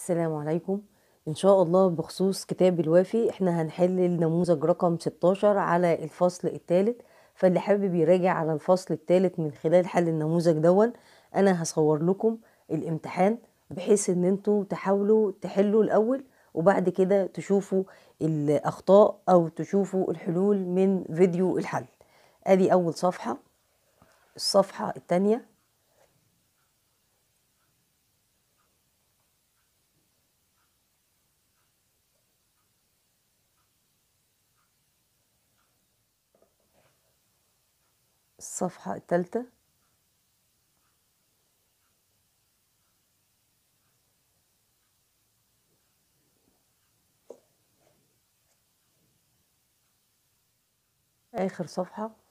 السلام عليكم. إن شاء الله بخصوص كتاب الوافي احنا هنحل النموذج رقم 16 على الفصل الثالث. فاللي حابب يراجع على الفصل الثالث من خلال حل النموذج دون أنا هصور لكم الامتحان بحيث ان انتوا تحاولوا تحلوا الأول وبعد كده تشوفوا الأخطاء أو تشوفوا الحلول من فيديو الحل. ادي أول صفحة. الصفحة الثانية، الصفحة الثالثة، آخر صفحة.